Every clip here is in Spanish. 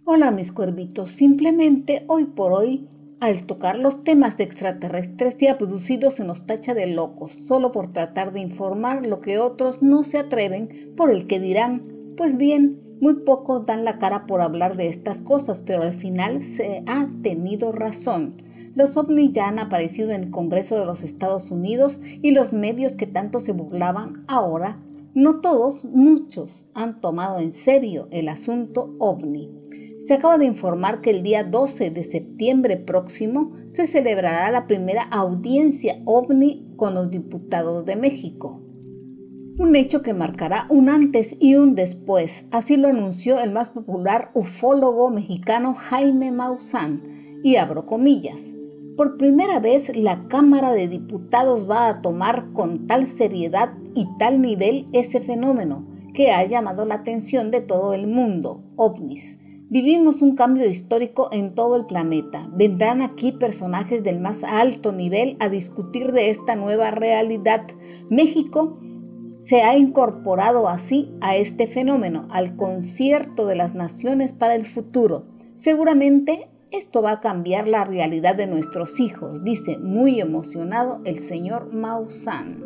Hola mis cuervitos, simplemente hoy por hoy, al tocar los temas de extraterrestres y abducidos se nos tacha de locos, solo por tratar de informar lo que otros no se atreven por el que dirán. Pues bien, muy pocos dan la cara por hablar de estas cosas, pero al final se ha tenido razón. Los ovnis ya han aparecido en el Congreso de los Estados Unidos y los medios que tanto se burlaban ahora, no todos, muchos, han tomado en serio el asunto ovni. Se acaba de informar que el día 12 de septiembre próximo se celebrará la primera audiencia ovni con los diputados de México. Un hecho que marcará un antes y un después, así lo anunció el más popular ufólogo mexicano Jaime Maussan, y abro comillas. Por primera vez la Cámara de Diputados va a tomar con tal seriedad y tal nivel ese fenómeno que ha llamado la atención de todo el mundo, ovnis. Vivimos un cambio histórico en todo el planeta. Vendrán aquí personajes del más alto nivel a discutir de esta nueva realidad. México se ha incorporado así a este fenómeno, al concierto de las naciones para el futuro. Seguramente esto va a cambiar la realidad de nuestros hijos, dice muy emocionado el señor Maussan.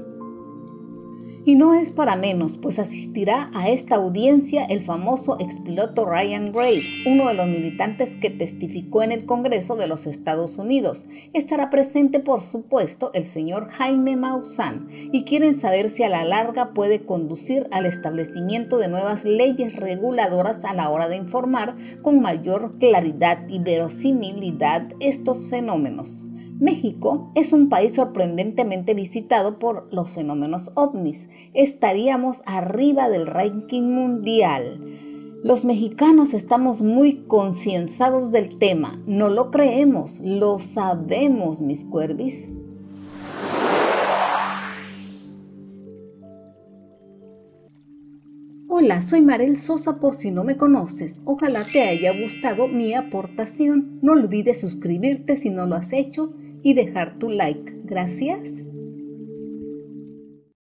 Y no es para menos, pues asistirá a esta audiencia el famoso expiloto Ryan Graves, uno de los militantes que testificó en el Congreso de los Estados Unidos. Estará presente, por supuesto, el señor Jaime Maussan, y quieren saber si a la larga puede conducir al establecimiento de nuevas leyes reguladoras a la hora de informar con mayor claridad y verosimilidad estos fenómenos. México es un país sorprendentemente visitado por los fenómenos ovnis. Estaríamos arriba del ranking mundial. Los mexicanos estamos muy concienciados del tema. No lo creemos, lo sabemos, mis cuervis. Hola, soy Marel Sosa por si no me conoces. Ojalá te haya gustado mi aportación. No olvides suscribirte si no lo has hecho y dejar tu like. Gracias.